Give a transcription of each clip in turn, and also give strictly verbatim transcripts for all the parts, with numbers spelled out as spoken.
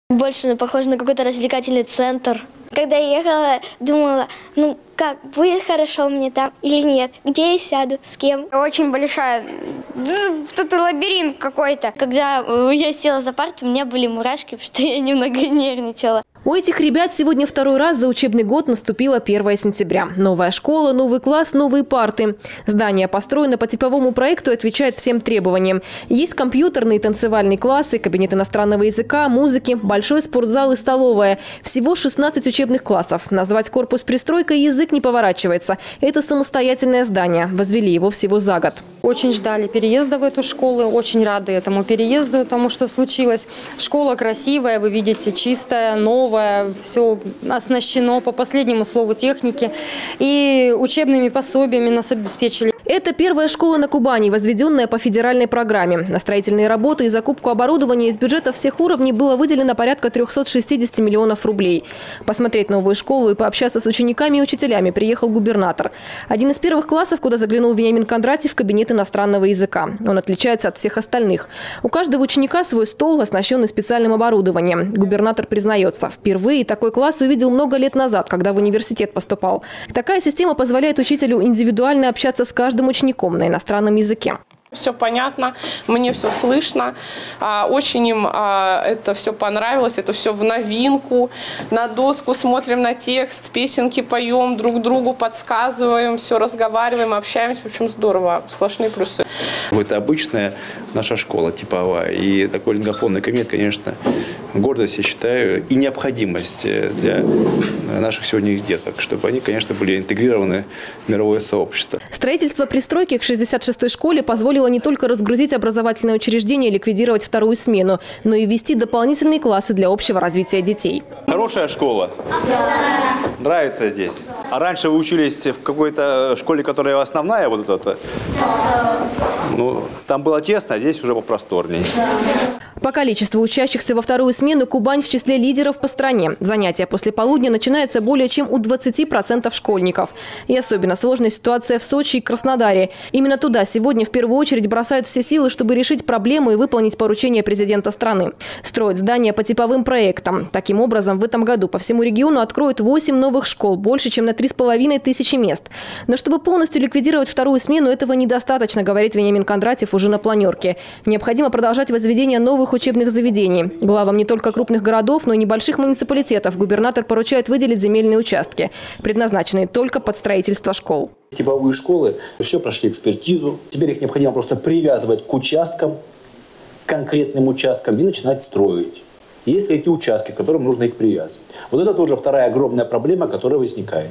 Больше похоже на какой-то развлекательный центр. Когда я ехала, думала, ну как, будет хорошо мне там или нет, где я сяду, с кем. Очень большая, тут лабиринт какой-то. Когда я села за парту, у меня были мурашки, потому что я немного нервничала. У этих ребят сегодня второй раз за учебный год наступило первое сентября. Новая школа, новый класс, новые парты. Здание построено по типовому проекту и отвечает всем требованиям. Есть компьютерные и танцевальные классы, кабинет иностранного языка, музыки, большой спортзал и столовая. Всего шестнадцать учебных классов. Назвать корпус пристройкой язык не поворачивается. Это самостоятельное здание. Возвели его всего за год. Очень ждали переезда в эту школу, очень рады этому переезду, тому, что случилось. Школа красивая, вы видите, чистая, новая, все оснащено по последнему слову техники. И учебными пособиями нас обеспечили. Это первая школа на Кубани, возведенная по федеральной программе. На строительные работы и закупку оборудования из бюджета всех уровней было выделено порядка трёхсот шестидесяти миллионов рублей. Посмотреть новую школу и пообщаться с учениками и учителями приехал губернатор. Один из первых классов, куда заглянул Вениамин Кондратьев, кабинет иностранного языка. Он отличается от всех остальных. У каждого ученика свой стол, оснащенный специальным оборудованием. Губернатор признается, впервые такой класс увидел много лет назад, когда в университет поступал. Такая система позволяет учителю индивидуально общаться с каждым учеником на иностранном языке. Все понятно, мне все слышно. Очень им это все понравилось, это все в новинку. На доску смотрим на текст, песенки поем, друг другу подсказываем, все разговариваем, общаемся. В общем, здорово, сплошные плюсы. Это обычная наша школа типовая. И такой лингофонный кабинет, конечно, гордость, я считаю, и необходимость для наших сегодняшних деток, чтобы они, конечно, были интегрированы в мировое сообщество. Строительство пристройки к шестьдесят шестой школе позволило не только разгрузить образовательное учреждение и ликвидировать вторую смену, но и ввести дополнительные классы для общего развития детей. Хорошая школа? Да. Нравится здесь? А раньше вы учились в какой-то школе, которая основная, вот эта? Да. Ну, там было тесно, а здесь уже попросторнее. Да. По количеству учащихся во вторую смену Кубань в числе лидеров по стране. Занятия после полудня начинаются более чем у двадцати процентов школьников. И особенно сложная ситуация в Сочи и Краснодаре. Именно туда сегодня в первую очередь бросают все силы, чтобы решить проблему и выполнить поручение президента страны. Строят здания по типовым проектам. Таким образом, в этом году по всему региону откроют восемь новых школ, больше, чем на три с половиной тысячи мест. Но чтобы полностью ликвидировать вторую смену, этого недостаточно, говорит Вениамин Кондратьев уже на планерке. Необходимо продолжать возведение новых учебных заведений. Главам не только крупных городов, но и небольших муниципалитетов губернатор поручает выделить земельные участки, предназначенные только под строительство школ. Типовые школы все прошли экспертизу. Теперь их необходимо просто привязывать к участкам, конкретным участкам и начинать строить. Есть ли эти участки, к которым нужно их привязывать? Вот это тоже вторая огромная проблема, которая возникает.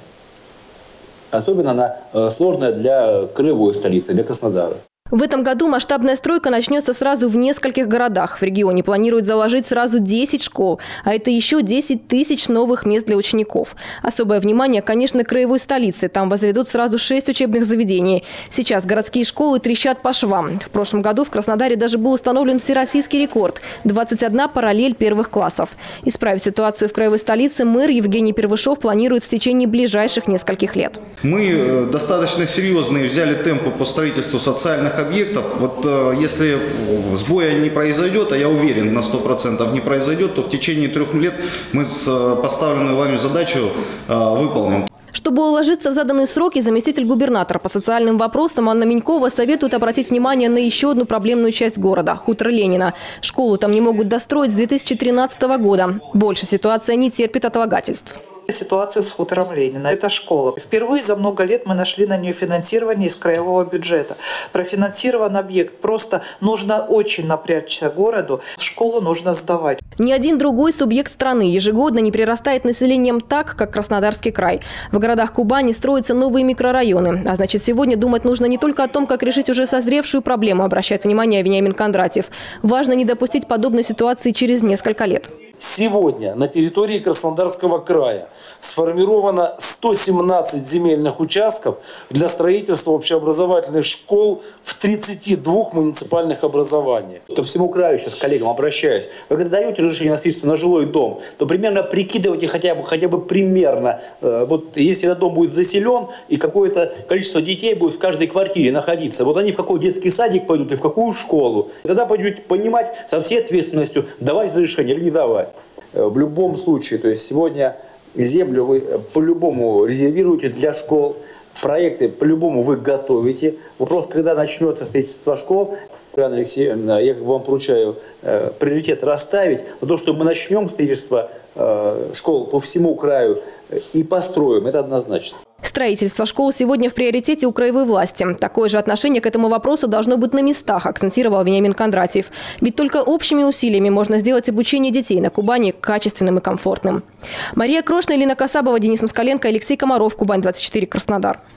Особенно она сложная для краевой столицы, для Краснодара. В этом году масштабная стройка начнется сразу в нескольких городах. В регионе планируют заложить сразу десять школ, а это еще десять тысяч новых мест для учеников. Особое внимание, конечно, краевой столице. Там возведут сразу шесть учебных заведений. Сейчас городские школы трещат по швам. В прошлом году в Краснодаре даже был установлен всероссийский рекорд – двадцать одна параллель первых классов. Исправить ситуацию в краевой столице мэр Евгений Первышов планирует в течение ближайших нескольких лет. Мы достаточно серьезные взяли темпы по строительству социальных объектов. Вот э, если сбоя не произойдет, а я уверен на сто процентов не произойдет, то в течение трех лет мы с, поставленную вами задачу э, выполним. Чтобы уложиться в заданные сроки, заместитель губернатора по социальным вопросам Анна Минькова советует обратить внимание на еще одну проблемную часть города – хутор Ленина. Школу там не могут достроить с две тысячи тринадцатого года. Больше ситуация не терпит отлагательств. Ситуация с хутором Ленина. Это школа. Впервые за много лет мы нашли на нее финансирование из краевого бюджета. Профинансирован объект. Просто нужно очень напрячься городу. Школу нужно сдавать. Ни один другой субъект страны ежегодно не прирастает населением так, как Краснодарский край. В городах Кубани строятся новые микрорайоны. А значит, сегодня думать нужно не только о том, как решить уже созревшую проблему, обращает внимание Вениамин Кондратьев. Важно не допустить подобной ситуации через несколько лет. Сегодня на территории Краснодарского края сформировано сто семнадцать земельных участков для строительства общеобразовательных школ в тридцати двух муниципальных образованиях. Ко всему краю сейчас, коллегам, обращаюсь. Вы когда даете разрешение на строительство на жилой дом, то примерно прикидывайте хотя бы, хотя бы примерно, э, вот если этот дом будет заселен и какое-то количество детей будет в каждой квартире находиться, вот они в какой детский садик пойдут и в какую школу. Тогда будете понимать со всей ответственностью, давать разрешение или не давать. в любом случае, то есть сегодня землю вы по-любому резервируете для школ, проекты по-любому вы готовите. Вопрос, когда начнется строительство школ, Анна Алексеевна, я вам поручаю э, приоритет расставить, но то, что мы начнем строительство э, школ по всему краю и построим, это однозначно. Строительство школ сегодня в приоритете у краевой власти. Такое же отношение к этому вопросу должно быть на местах, акцентировал Вениамин Кондратьев. Ведь только общими усилиями можно сделать обучение детей на Кубани качественным и комфортным. Мария Крошна, Елена Касабова, Денис Москаленко, Алексей Комаров, Кубань двадцать четыре, Краснодар.